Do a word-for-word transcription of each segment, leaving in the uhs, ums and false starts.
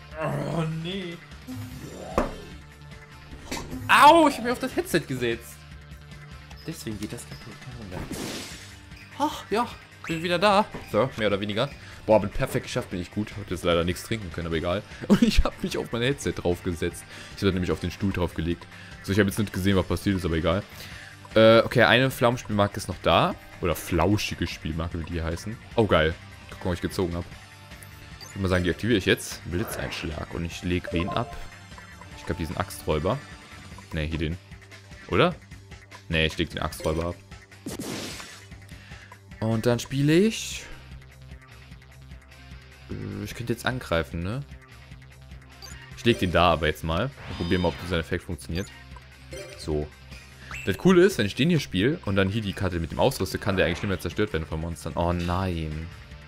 Oh, nee. Au, ich habe mir auf das Headset gesetzt. Deswegen geht das kaputt. Ach, ja, bin wieder da. So, mehr oder weniger. Boah, bin perfekt geschafft, bin ich gut. Heute ist leider nichts trinken können, aber egal. Und ich habe mich auf mein Headset draufgesetzt. Ich hatte nämlich auf den Stuhl draufgelegt. So, ich habe jetzt nicht gesehen, was passiert ist, aber egal. Äh, okay, eine Pflaumenspielmarke ist noch da. Oder flauschige Spielmarke, wie die hier heißen. Oh, geil. Guck mal, was ich gezogen habe. Ich würde mal sagen, die aktiviere ich jetzt. Blitzeinschlag. Und ich lege wen ab? Ich glaube, diesen Axträuber. Ne, hier den. Oder? Ne, ich lege den Axträuber ab. Und dann spiele ich... Ich könnte jetzt angreifen, ne? Ich lege den da aber jetzt mal. Und probieren mal, ob dieser Effekt funktioniert. So. Das Coole ist, wenn ich den hier spiele und dann hier die Karte mit dem ausrüste, kann der eigentlich nicht mehr zerstört werden von Monstern. Oh nein.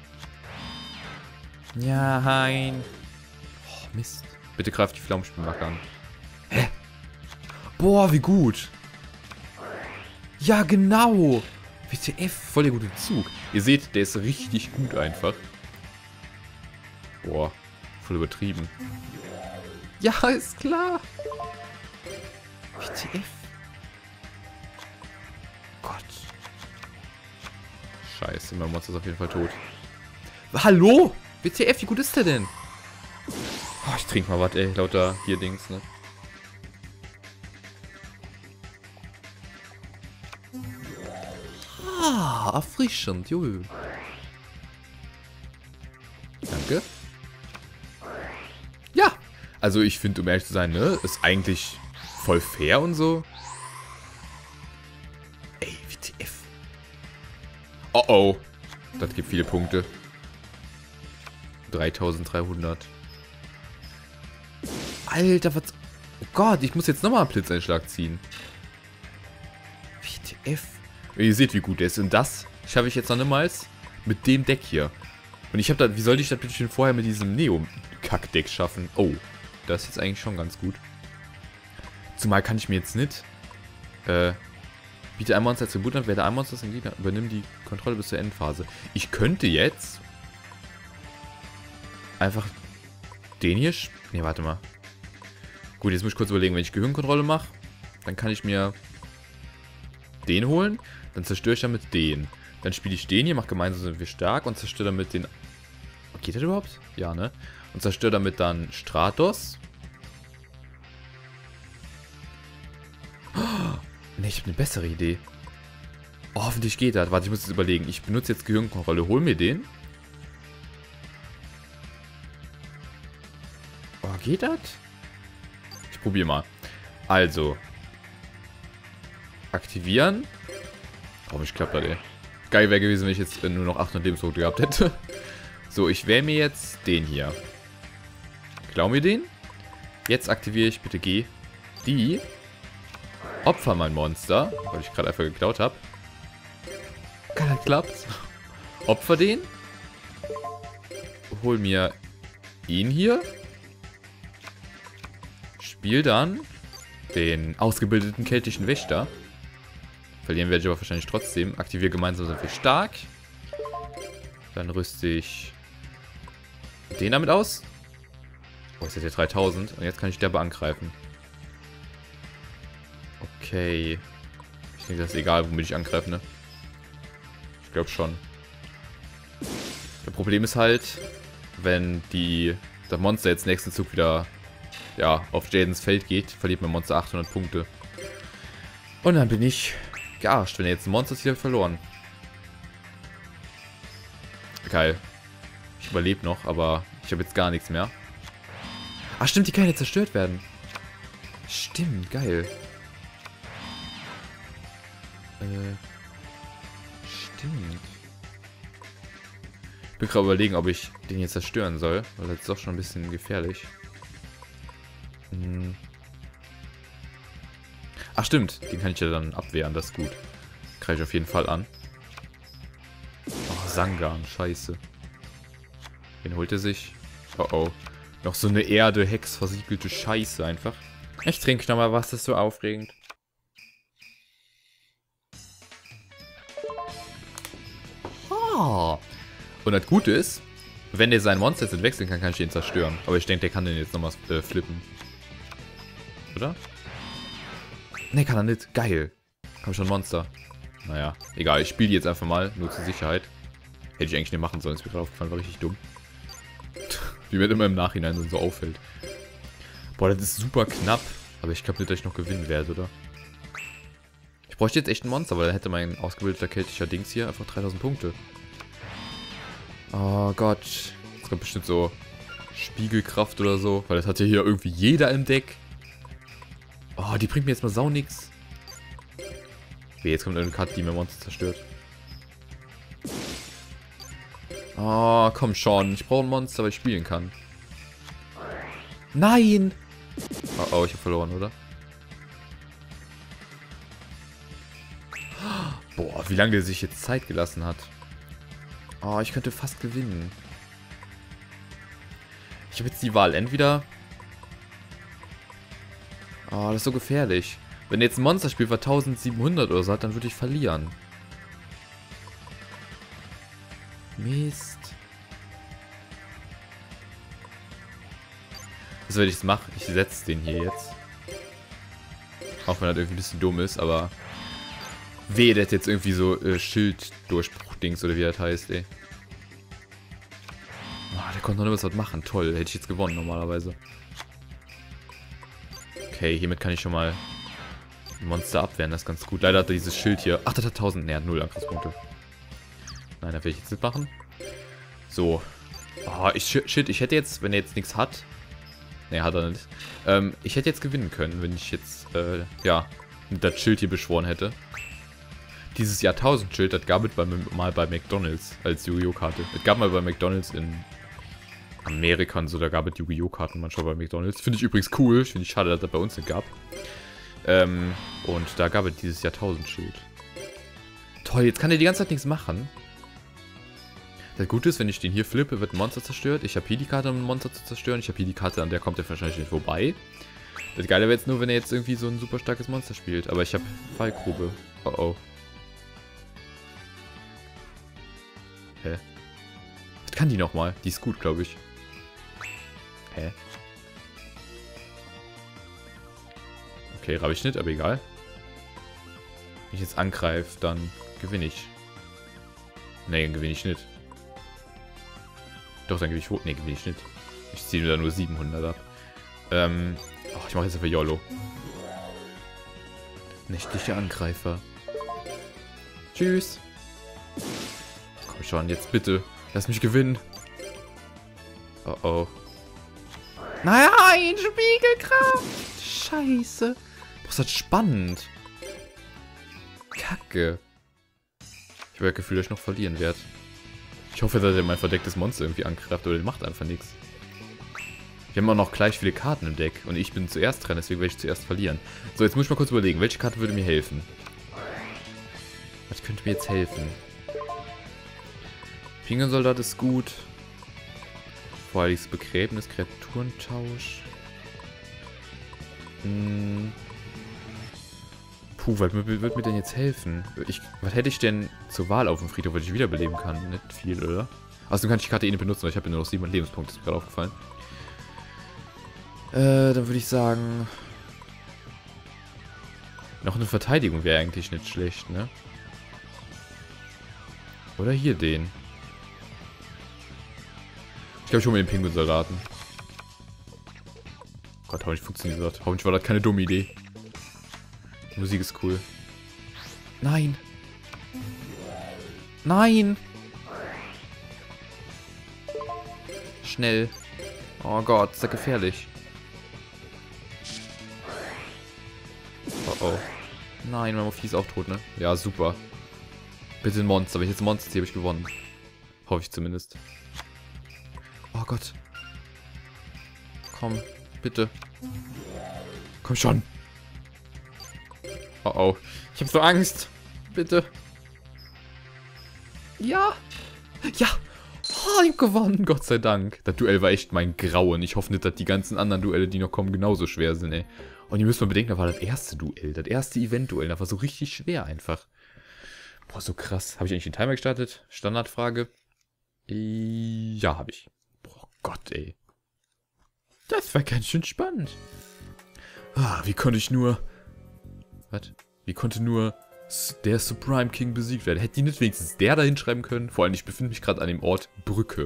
Ja, nein. Oh, Mist. Bitte greift die Pflaumenspielmarke an. Hä? Boah, wie gut. Ja, genau. W T F, voll der gute Zug. Ihr seht, der ist richtig gut einfach. Boah, voll übertrieben. Ja, ist klar. W T F. Gott. Scheiße, mein Monster ist auf jeden Fall tot. Hallo? W T F, wie gut ist der denn? Oh, ich trinke mal was, ey, lauter hier Dings, ne? Ah, erfrischend, juhu. Danke. Ja, also ich finde, um ehrlich zu sein, ne, ist eigentlich voll fair und so. Ey, W T F. Oh oh. Das gibt viele Punkte. dreitausenddreihundert. Alter, was... Oh Gott, ich muss jetzt nochmal einen Blitzeinschlag ziehen. W T F. Und ihr seht, wie gut der ist. Und das schaffe ich jetzt noch niemals mit dem Deck hier. Und ich habe da... Wie sollte ich das bitte schon vorher mit diesem Neo-Kack-Deck schaffen? Oh, das ist jetzt eigentlich schon ganz gut. Zumal kann ich mir jetzt nicht... Äh... Biete ein Monster als Tribut an, werde ein Monster als Gegner, übernimm die Kontrolle bis zur Endphase. Ich könnte jetzt... Einfach... Den hier... Ne, warte mal. Gut, jetzt muss ich kurz überlegen, wenn ich Gehirnkontrolle mache, dann kann ich mir... Den holen, dann zerstöre ich damit den. Dann spiele ich den hier, mache gemeinsam sind wir stark und zerstöre damit den... Geht das überhaupt? Ja, ne? Und zerstöre damit dann Stratos. Oh, ne, ich habe eine bessere Idee. Oh, hoffentlich geht das. Warte, ich muss jetzt überlegen. Ich benutze jetzt Gehirnkontrolle. Hol mir den. Oh, geht das? Ich probiere mal. Also. Aktivieren. Warum ich klappt das, ey. Geil wäre gewesen, wenn ich jetzt nur noch achthundert Lebenspunkte gehabt hätte. So, ich wähle mir jetzt den hier. Klau mir den. Jetzt aktiviere ich, bitte G. Die. Opfer mein Monster, weil ich gerade einfach geklaut habe. Geil, klappt. Opfer den. Hol mir ihn hier. Spiel dann den ausgebildeten keltischen Wächter. Verlieren werde ich aber wahrscheinlich trotzdem. Aktiviere gemeinsam sind wir stark. Dann rüste ich den damit aus. Oh, jetzt hat er dreitausend. Und jetzt kann ich derbe angreifen. Okay. Ich denke, das ist egal, womit ich angreife, ne? Ich glaube schon. Das Problem ist halt, wenn die das Monster jetzt nächsten Zug wieder ja, auf Jadens Feld geht, verliert mein Monster achthundert Punkte. Und dann bin ich gearscht, wenn er jetzt ein Monster ist, wieder verloren. Geil. Ich überlebe noch, aber ich habe jetzt gar nichts mehr. Ach stimmt, die kann ja zerstört werden. Stimmt, geil. Äh, stimmt. Ich bin gerade überlegen, ob ich den jetzt zerstören soll, weil das ist doch schon ein bisschen gefährlich. Hm. Ach stimmt, den kann ich ja dann abwehren, das ist gut. Greife ich auf jeden Fall an. Oh, Sangan, scheiße. Den holt er sich. Oh oh. Noch so eine Erde, Hex, versiegelte Scheiße einfach. Ich trinke nochmal was, das ist so aufregend. Oh. Und das Gute ist, Wenn der sein Monster jetzt wechseln kann, kann ich den zerstören. Aber ich denke, der kann den jetzt nochmal äh, flippen. Oder? Ne, kann er nicht. Geil. Komm schon, Monster. Naja, egal. Ich spiele die jetzt einfach mal. Nur zur Sicherheit. Hätte ich eigentlich nicht machen sollen. Ist mir gerade aufgefallen. War richtig dumm. Wie mir immer im Nachhinein so auffällt. Boah, das ist super knapp. Aber ich glaube nicht, dass ich noch gewinnen werde, oder? Ich bräuchte jetzt echt ein Monster, weil dann hätte mein ausgebildeter keltischer Dings hier einfach dreitausend Punkte. Oh Gott. Jetzt kommt bestimmt so Spiegelkraft oder so. Weil das hat ja hier irgendwie jeder im Deck. Oh, die bringt mir jetzt mal sau nix. Okay, jetzt kommt eine Karte, die mir Monster zerstört. Oh, komm schon. Ich brauche ein Monster, weil ich spielen kann. Nein! Oh, oh, ich habe verloren, oder? Boah, wie lange der sich jetzt Zeit gelassen hat. Oh, ich könnte fast gewinnen. Ich habe jetzt die Wahl. Entweder... Oh, das ist so gefährlich. Wenn jetzt ein Monster spielt, was eintausendsiebenhundert oder so hat, dann würde ich verlieren. Mist. Was werde ich jetzt machen? Ich setze den hier jetzt. Auch wenn das irgendwie ein bisschen dumm ist, aber... Wehe, der hat jetzt irgendwie so äh, Schilddurchbruch-Dings oder wie das heißt, ey. Oh, der konnte noch nicht was machen. Toll, hätte ich jetzt gewonnen normalerweise. Okay, hiermit kann ich schon mal ein Monster abwehren, das ist ganz gut. Leider hat er dieses Schild hier. Ach, das hat tausend, ne, null Angriffspunkte. Nein, da will ich jetzt nicht machen. So. Oh, ich, shit, ich hätte jetzt, wenn er jetzt nichts hat. Ne, hat er nicht. Ähm, ich hätte jetzt gewinnen können, wenn ich jetzt, äh, ja, das Schild hier beschworen hätte. Dieses Jahrtausend-Schild, das gab es bei, mal bei McDonalds als Yu-Gi-Oh! Karte. Es gab mal bei McDonalds in Amerika und so, da gab es Yu-Gi-Oh! Karten manchmal bei McDonalds. Finde ich übrigens cool. Finde ich schade, dass das bei uns nicht gab. Ähm, und da gab es dieses Jahrtausend-Schild. Toll, jetzt kann er die ganze Zeit nichts machen. Das Gute ist, wenn ich den hier flippe, wird ein Monster zerstört. Ich habe hier die Karte, um ein Monster zu zerstören. Ich habe hier die Karte, an der kommt er wahrscheinlich nicht vorbei. Das Geile wäre jetzt nur, wenn er jetzt irgendwie so ein super starkes Monster spielt. Aber ich habe Fallgrube. Oh oh. Hä? Was kann die nochmal? Die ist gut, glaube ich. Hä? Okay, habe ich nicht, aber egal. Wenn ich jetzt angreife, dann gewinne ich. Ne, dann gewinne ich nicht. Doch, dann gewinne ich... Ne, gewinne ich nicht. Ich ziehe da nur siebenhundert ab. Ähm... Oh, ich mache jetzt einfach YOLO. Nächtliche Angreifer. Tschüss. Komm schon, jetzt bitte. Lass mich gewinnen. Oh oh. Nein, Spiegelkraft. Scheiße. Boah, ist das spannend. Kacke. Ich habe das Gefühl, dass ich noch verlieren werde. Ich hoffe, dass er mein verdecktes Monster irgendwie angreift, oder der macht einfach nichts. Wir haben auch noch gleich viele Karten im Deck und ich bin zuerst dran, deswegen werde ich zuerst verlieren. So, jetzt muss ich mal kurz überlegen, welche Karte würde mir helfen? Was könnte mir jetzt helfen? Fingersoldat ist gut. Vorheriges Begräbnis, Kreaturentausch. Hm. Puh, was wird mir denn jetzt helfen? Ich, was hätte ich denn zur Wahl auf dem Friedhof, weil ich wiederbeleben kann? Nicht viel, oder? Außerdem kann ich die Karte eh nicht benutzen, weil ich habe nur noch sieben Lebenspunkte, ist mir gerade aufgefallen. Äh, dann würde ich sagen... Noch eine Verteidigung wäre eigentlich nicht schlecht, ne? Oder hier den. Ich glaube, ich hole mir den Pinguin-Soldaten. Gott, hoffentlich funktioniert das. Hoffentlich war das keine dumme Idee. Die Musik ist cool. Nein! Nein! Schnell. Oh Gott, ist das gefährlich. Oh oh. Nein, mein Mophi ist auch tot, ne? Ja, super. Bitte ein Monster. Wenn ich jetzt ein Monster ziehe, habe ich gewonnen. Hoffe ich zumindest. Oh Gott. Komm, bitte. Komm schon. Oh oh. Ich habe so Angst. Bitte. Ja. Ja. Oh, ich hab gewonnen. Gott sei Dank. Das Duell war echt mein Grauen. Ich hoffe nicht, dass die ganzen anderen Duelle, die noch kommen, genauso schwer sind, ey. Und ihr müsst mal bedenken, das war das erste Duell. Das erste Event-Duell. Das war so richtig schwer einfach. Boah, so krass. Habe ich eigentlich den Timer gestartet? Standardfrage. Ja, habe ich. Boah Gott, ey. Das war ganz schön spannend. Ah, wie konnte ich nur... Was? Wie konnte nur der Supreme King besiegt werden? Hätte die nicht wenigstens der da hinschreiben können? Vor allem, ich befinde mich gerade an dem Ort Brücke.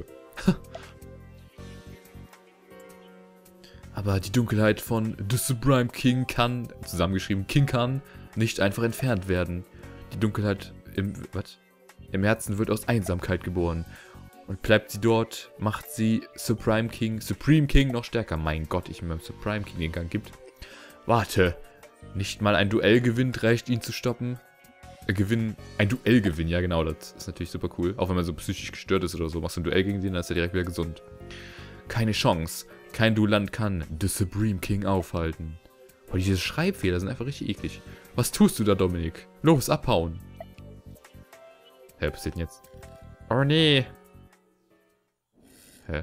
Aber die Dunkelheit von The Supreme King kann, zusammengeschrieben King kann, nicht einfach entfernt werden. Die Dunkelheit im, was? Im Herzen wird aus Einsamkeit geboren. Und bleibt sie dort, macht sie Supreme King, Supreme King noch stärker. Mein Gott, ich mir beim Supreme King den Gang gibt. Warte, nicht mal ein Duell gewinnt, reicht ihn zu stoppen. Äh, Gewinn, ein Duell gewinnen, ja genau, das ist natürlich super cool. Auch wenn man so psychisch gestört ist oder so, machst du ein Duell gegen den, dann ist er direkt wieder gesund. Keine Chance, kein Duellant kann The Supreme King aufhalten. Boah, diese Schreibfehler sind einfach richtig eklig. Was tust du da, Dominik? Los, abhauen. Hä, was passiert denn jetzt? Oh nee. Hä?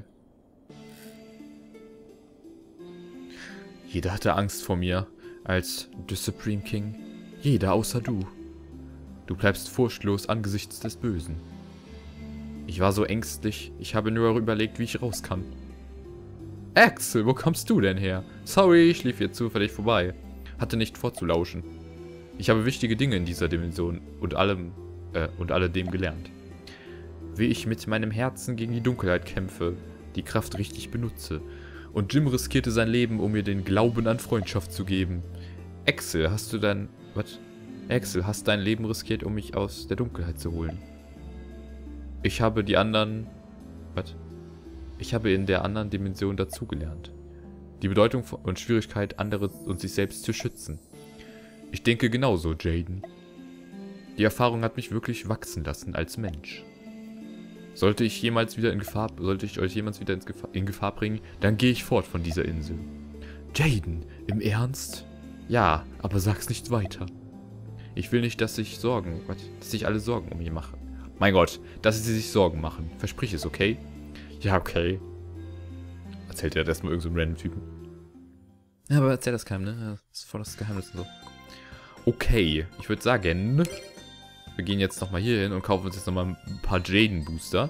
Jeder hatte Angst vor mir, als The Supreme King. Jeder außer du. Du bleibst furchtlos angesichts des Bösen. Ich war so ängstlich, ich habe nur überlegt, wie ich raus kann. Axel, wo kommst du denn her? Sorry, ich lief hier zufällig vorbei. Hatte nicht vorzulauschen. Ich habe wichtige Dinge in dieser Dimension und allem, äh, und alledem gelernt. Wie ich mit meinem Herzen gegen die Dunkelheit kämpfe, die Kraft richtig benutze. Und Jim riskierte sein Leben, um mir den Glauben an Freundschaft zu geben. Axel, hast du dein... Was? Axel, hast dein Leben riskiert, um mich aus der Dunkelheit zu holen. Ich habe die anderen... Was? Ich habe in der anderen Dimension dazugelernt. Die Bedeutung und Schwierigkeit, andere und sich selbst zu schützen. Ich denke genauso, Jaden. Die Erfahrung hat mich wirklich wachsen lassen als Mensch. Sollte ich jemals wieder in Gefahr, sollte ich euch jemals wieder in Gefahr, in Gefahr bringen, dann gehe ich fort von dieser Insel. Jaden, im Ernst? Ja, aber sag's nicht weiter. Ich will nicht, dass sich Sorgen, dass sich alle Sorgen um mich machen. Mein Gott, dass sie sich Sorgen machen. Versprich es, okay? Ja, okay. Erzählt er das erstmal irgendeinem so random Typen. Ja, aber erzähl das keinem, ne? Das ist voll das Geheimnis und so. Okay, ich würde sagen, wir gehen jetzt nochmal hier hin und kaufen uns jetzt nochmal ein paar Jaden-Booster.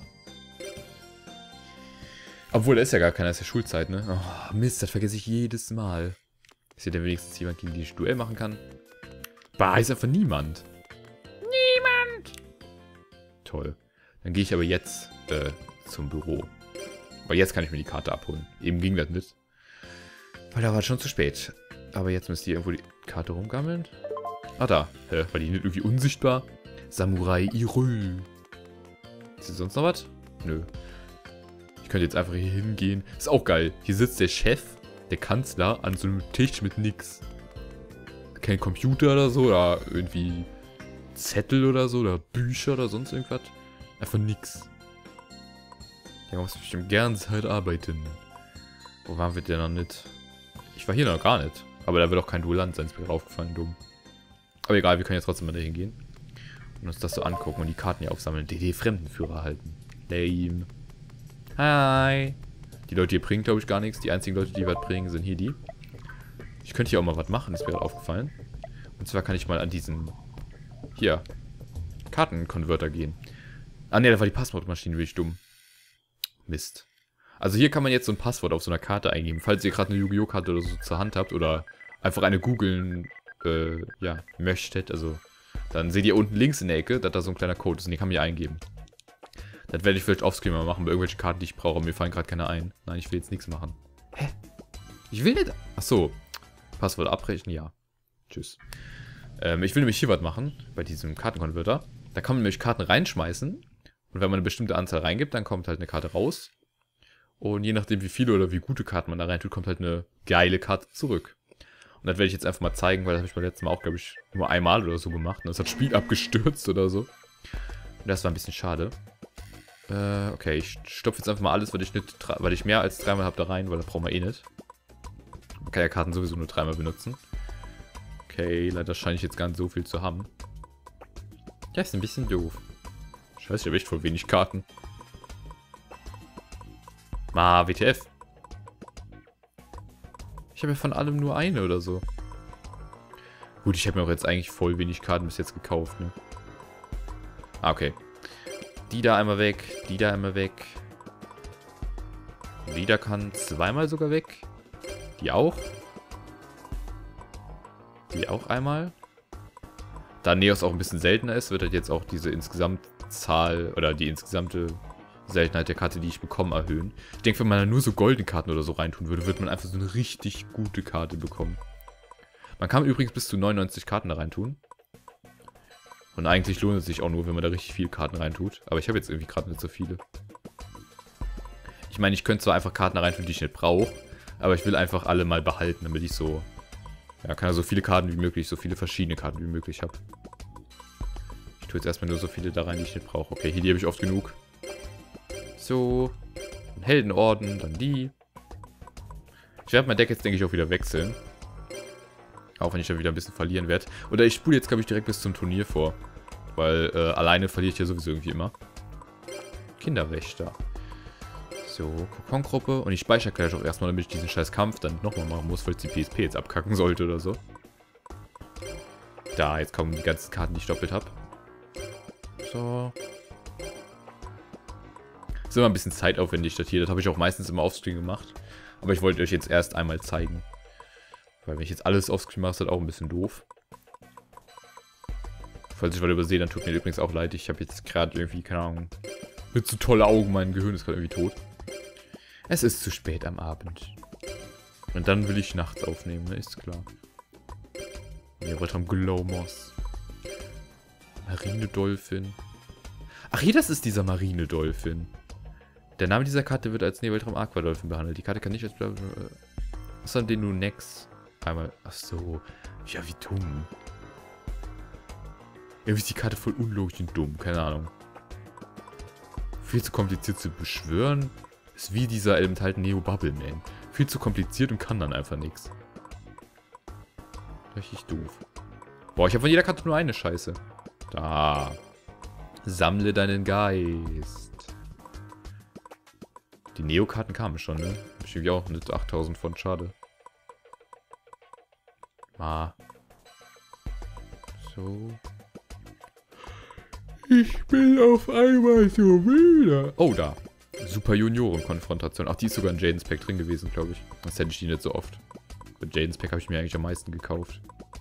Obwohl, da ist ja gar keiner, ist ja Schulzeit, ne? Oh, Mist, das vergesse ich jedes Mal. Ist hier denn wenigstens jemand, gegen den ich Duell machen kann? Bah, ist einfach niemand. Niemand! Toll. Dann gehe ich aber jetzt äh, zum Büro. Weil jetzt kann ich mir die Karte abholen. Eben ging das nicht. Weil da war es schon zu spät. Aber jetzt müsste hier irgendwo die Karte rumgammeln. Ah, da. Hä? War die nicht irgendwie unsichtbar? Samurai Irö. Ist hier sonst noch was? Nö. Ich könnte jetzt einfach hier hingehen. Ist auch geil. Hier sitzt der Chef, der Kanzler, an so einem Tisch mit nix. Kein Computer oder so, oder irgendwie Zettel oder so, oder Bücher oder sonst irgendwas. Einfach nix. Der muss bestimmt gern Zeit arbeiten. Wo waren wir denn noch nicht? Ich war hier noch gar nicht. Aber da wird auch kein Duellant sein, ist mir aufgefallen, dumm. Aber egal, wir können jetzt trotzdem mal da hingehen. Und uns das so angucken und die Karten hier aufsammeln. D D-Fremdenführer halten. Lame. Hi. Die Leute hier bringen, glaube ich, gar nichts. Die einzigen Leute, die was bringen, sind hier die. Ich könnte hier auch mal was machen, ist mir gerade aufgefallen. Und zwar kann ich mal an diesen... Hier. Kartenkonverter gehen. Ah ne, da war die Passwortmaschine, wie ich dumm. Mist. Also hier kann man jetzt so ein Passwort auf so einer Karte eingeben. Falls ihr gerade eine Yu-Gi-Oh! Karte oder so zur Hand habt oder einfach eine googeln äh, ja, möchtet. Also dann seht ihr unten links in der Ecke, dass da so ein kleiner Code ist und den kann man hier eingeben. Das werde ich vielleicht offscreen mal machen bei irgendwelchen Karten, die ich brauche. Mir fallen gerade keine ein. Nein, ich will jetzt nichts machen. Hä? Ich will nicht... Achso. Passwort abbrechen, ja. Tschüss. Ähm, ich will nämlich hier was machen, bei diesem Kartenkonverter. Da kann man nämlich Karten reinschmeißen. Und wenn man eine bestimmte Anzahl reingibt, dann kommt halt eine Karte raus. Und je nachdem, wie viele oder wie gute Karten man da rein tut, kommt halt eine geile Karte zurück. Und das werde ich jetzt einfach mal zeigen, weil das habe ich beim letzten Mal auch, glaube ich, nur einmal oder so gemacht. Und das hat das Spiel abgestürzt oder so. Und das war ein bisschen schade. Äh, okay, ich stopfe jetzt einfach mal alles, weil ich, nicht, weil ich mehr als dreimal habe da rein, weil das brauchen wir eh nicht. Man kann ja Karten sowieso nur dreimal benutzen. Okay, leider scheine ich jetzt gar nicht so viel zu haben. Das ist ein bisschen doof. Scheiße, ich habe echt voll wenig Karten. Ma, W T F. Ich habe ja von allem nur eine oder so. Gut, ich habe mir auch jetzt eigentlich voll wenig Karten bis jetzt gekauft, ne? Ah, okay. Die da einmal weg. Die da einmal weg. Die da kann zweimal sogar weg. Die auch. Die auch einmal. Da Neos auch ein bisschen seltener ist, wird halt jetzt auch diese Insgesamtzahl oder die insgesamte Seltenheit der Karte, die ich bekomme, erhöhen. Ich denke, wenn man da nur so goldene Karten oder so reintun würde, würde man einfach so eine richtig gute Karte bekommen. Man kann übrigens bis zu neunundneunzig Karten da reintun. Und eigentlich lohnt es sich auch nur, wenn man da richtig viele Karten reintut. Aber ich habe jetzt irgendwie gerade nicht so viele. Ich meine, ich könnte zwar einfach Karten da reintun, die ich nicht brauche, aber ich will einfach alle mal behalten, damit ich so... Ja, kann ja so viele Karten wie möglich, so viele verschiedene Karten wie möglich habe. Ich tue jetzt erstmal nur so viele da rein, die ich nicht brauche. Okay, hier die habe ich oft genug. So. Ein Heldenorden, dann die. Ich werde mein Deck jetzt, denke ich, auch wieder wechseln. Auch wenn ich dann wieder ein bisschen verlieren werde. Oder ich spule jetzt, glaube ich, direkt bis zum Turnier vor. Weil äh, alleine verliere ich ja sowieso irgendwie immer. Kinderwächter. So, Kokon-Gruppe. Und ich speichere gleich auch erstmal, damit ich diesen scheiß Kampf dann nochmal machen muss, falls die P S P jetzt abkacken sollte oder so. Da, jetzt kommen die ganzen Karten, die ich doppelt habe. So. Ist immer ein bisschen zeitaufwendig, das hier. Das habe ich auch meistens immer offscreen gemacht. Aber ich wollte euch jetzt erst einmal zeigen. Weil wenn ich jetzt alles offscreen mache, ist das auch ein bisschen doof. Falls ich was übersehe, dann tut mir übrigens auch leid. Ich habe jetzt gerade irgendwie, keine Ahnung, mit so tolle Augen, mein Gehirn ist gerade irgendwie tot. Es ist zu spät am Abend. Und dann will ich nachts aufnehmen, ne? Ist klar. Ja, was haben Glowmoss. Marine-Dolphin. Ach, hier, das ist dieser Marine-Dolphin. Der Name dieser Karte wird als Nebeltraum Aqua-Dolphin behandelt. Die Karte kann nicht als... Was ist dann den nur Nex? Einmal... Ach so. Ja, wie dumm. Irgendwie ist die Karte voll unlogisch und dumm. Keine Ahnung. Viel zu kompliziert zu beschwören. Ist wie dieser Elemental Neo Bubbleman. Viel zu kompliziert und kann dann einfach nichts. Richtig doof. Boah, ich habe von jeder Karte nur eine Scheiße. Da. Sammle deinen Geist. Die Neo-Karten kamen schon, ne? Hab ich irgendwie auch mit achttausend von. Schade. Ah. So. Ich bin auf einmal so müde. Oh, da. Super Junioren-Konfrontation. Ach, die ist sogar in Jadens Pack drin gewesen, glaube ich. Das hätte ich die nicht so oft. Bei Jadens Pack habe ich mir eigentlich am meisten gekauft.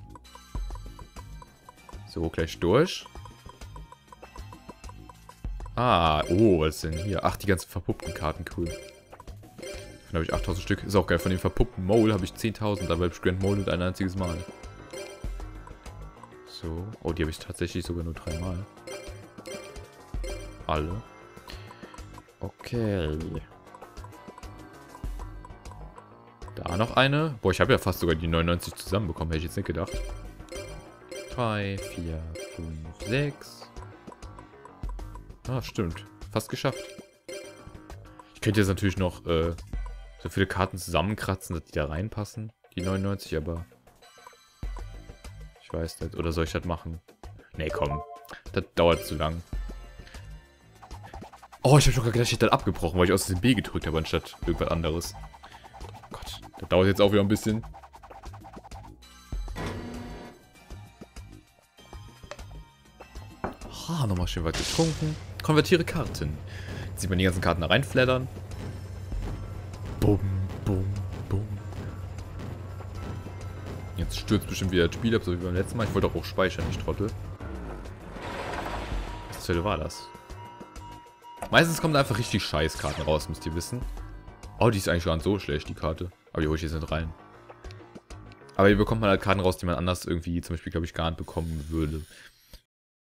So, gleich durch. Ah, oh, was ist denn hier? Ach, die ganzen verpuppten Karten, cool. Davon habe ich achttausend Stück. Ist auch geil. Von dem verpuppten Mole habe ich zehntausend. Dabei habe ich Grand Mole ein einziges Mal. So. Oh, die habe ich tatsächlich sogar nur dreimal. Alle. Okay. Da noch eine. Boah, ich habe ja fast sogar die neunundneunzig zusammenbekommen. Hätte ich jetzt nicht gedacht. drei, vier, fünf, sechs. Ah, stimmt. Fast geschafft. Ich könnte jetzt natürlich noch äh, so viele Karten zusammenkratzen, dass die da reinpassen. Die neunundneunzig, aber... Ich weiß nicht. Oder soll ich das machen? Nee, komm. Das dauert zu lang. Oh, ich habe schon gerade gedacht, ich hätte das abgebrochen, weil ich aus dem B gedrückt habe, anstatt irgendwas anderes. Oh Gott, das dauert jetzt auch wieder ein bisschen. Ah, nochmal schön weit getrunken. Konvertiere Karten. Jetzt sieht man die ganzen Karten da reinflattern. Bum, bum, bum. Jetzt stürzt bestimmt wieder das Spiel ab, so wie beim letzten Mal. Ich wollte auch speichern, nicht Trottel. Was zur Hölle war das? Meistens kommen da einfach richtig scheiß Karten raus, müsst ihr wissen. Oh, die ist eigentlich gar nicht so schlecht, die Karte. Aber die hole ich jetzt nicht rein. Aber hier bekommt man halt Karten raus, die man anders irgendwie, zum Beispiel, glaube ich, gar nicht bekommen würde.